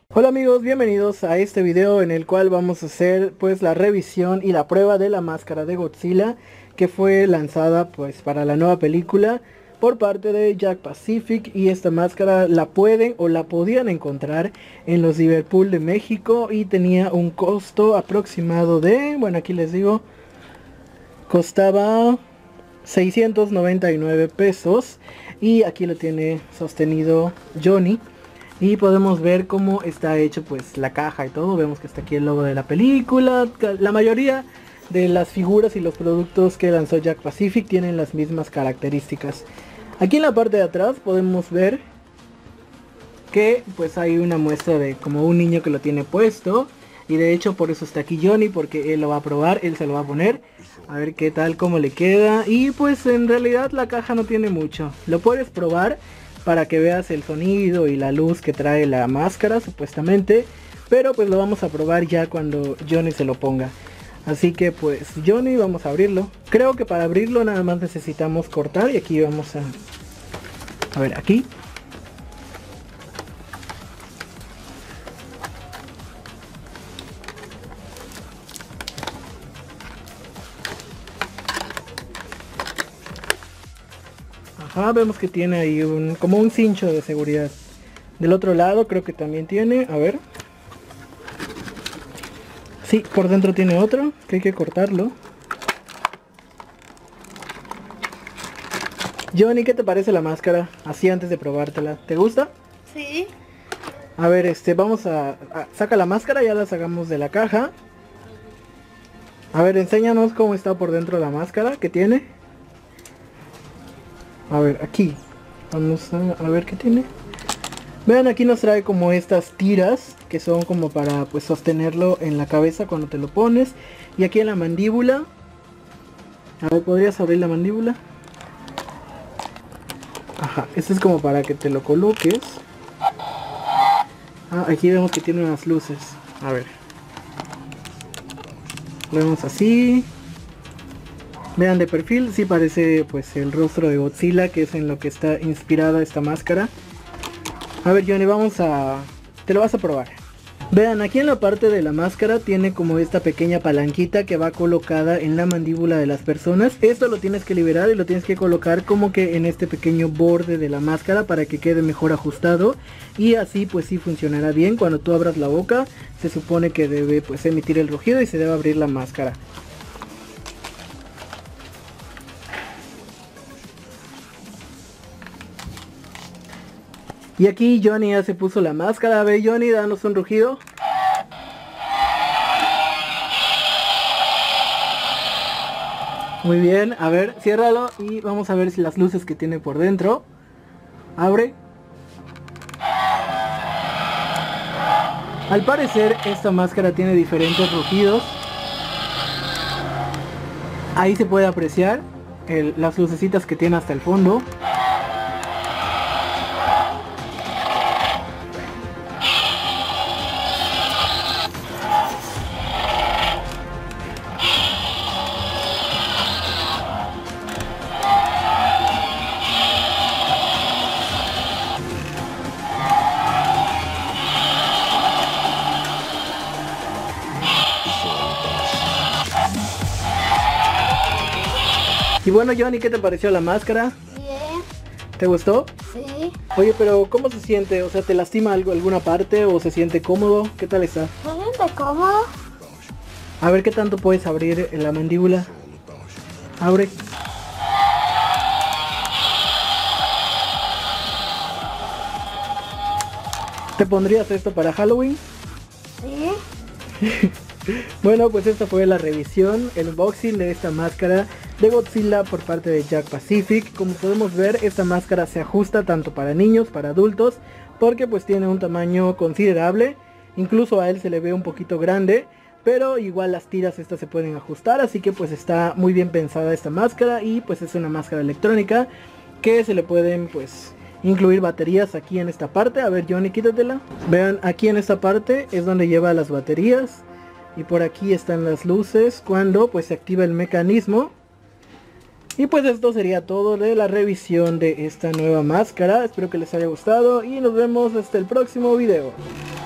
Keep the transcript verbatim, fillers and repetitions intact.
Hola amigos, bienvenidos a este video en el cual vamos a hacer pues la revisión y la prueba de la máscara de Godzilla que fue lanzada pues para la nueva película por parte de Jakks Pacific. Y esta máscara la pueden o la podían encontrar en los Liverpool de México y tenía un costo aproximado de, bueno, aquí les digo, costaba seiscientos noventa y nueve pesos y aquí lo tiene sostenido Johnny. Y podemos ver cómo está hecho pues la caja y todo. Vemos que está aquí el logo de la película. La mayoría de las figuras y los productos que lanzó Jakks Pacific tienen las mismas características. Aquí en la parte de atrás podemos ver que pues hay una muestra de como un niño que lo tiene puesto. Y de hecho por eso está aquí Johnny, porque él lo va a probar, él se lo va a poner. A ver qué tal, cómo le queda. Y pues en realidad la caja no tiene mucho. Lo puedes probar para que veas el sonido y la luz que trae la máscara supuestamente, pero pues lo vamos a probar ya cuando Johnny se lo ponga. Así que pues Johnny, vamos a abrirlo. Creo que para abrirlo nada más necesitamos cortar y aquí vamos a... A ver, aquí. Ajá, vemos que tiene ahí un como un cincho de seguridad. Del otro lado creo que también tiene, a ver. Sí, por dentro tiene otro, que hay que cortarlo. Johnny, ¿qué te parece la máscara? Así antes de probártela. ¿Te gusta? Sí. A ver, este, vamos a, a... Saca la máscara, ya la sacamos de la caja. A ver, enséñanos cómo está por dentro la máscara que tiene. A ver, aquí. Vamos a, a ver qué tiene. Vean, aquí nos trae como estas tiras que son como para pues sostenerlo en la cabeza cuando te lo pones. Y aquí en la mandíbula. A ver, ¿podrías abrir la mandíbula? Ajá, esto es como para que te lo coloques. Ah, aquí vemos que tiene unas luces. A ver. Lo vemos así. Vean de perfil, sí parece pues el rostro de Godzilla, que es en lo que está inspirada esta máscara. A ver Johnny, vamos a... te lo vas a probar. Vean, aquí en la parte de la máscara tiene como esta pequeña palanquita que va colocada en la mandíbula de las personas. Esto lo tienes que liberar y lo tienes que colocar como que en este pequeño borde de la máscara para que quede mejor ajustado. Y así pues sí funcionará bien. Cuando tú abras la boca se supone que debe pues emitir el rugido y se debe abrir la máscara. Y aquí Johnny ya se puso la máscara. A ver Johnny, danos un rugido. Muy bien, a ver, ciérralo y vamos a ver si las luces que tiene por dentro. Abre. Al parecer esta máscara tiene diferentes rugidos. Ahí se puede apreciar el, las lucecitas que tiene hasta el fondo. Y bueno Johnny, ¿qué te pareció la máscara? Bien. ¿Te gustó? Sí. Oye, pero ¿cómo se siente? O sea, ¿te lastima algo, alguna parte o se siente cómodo? ¿Qué tal está? ¿Se siente cómodo? A ver qué tanto puedes abrir en la mandíbula. Abre. ¿Te pondrías esto para Halloween? Sí. Bueno, pues esta fue la revisión, el unboxing de esta máscara de Godzilla por parte de Jakks Pacific. Como podemos ver, esta máscara se ajusta tanto para niños, para adultos, porque pues tiene un tamaño considerable. Incluso a él se le ve un poquito grande, pero igual las tiras estas se pueden ajustar, así que pues está muy bien pensada esta máscara. Y pues es una máscara electrónica que se le pueden pues incluir baterías aquí en esta parte. A ver Johnny, quítatela. Vean, aquí en esta parte es donde lleva las baterías. Y por aquí están las luces cuando pues se activa el mecanismo. Y pues esto sería todo de la revisión de esta nueva máscara. Espero que les haya gustado y nos vemos hasta el próximo video.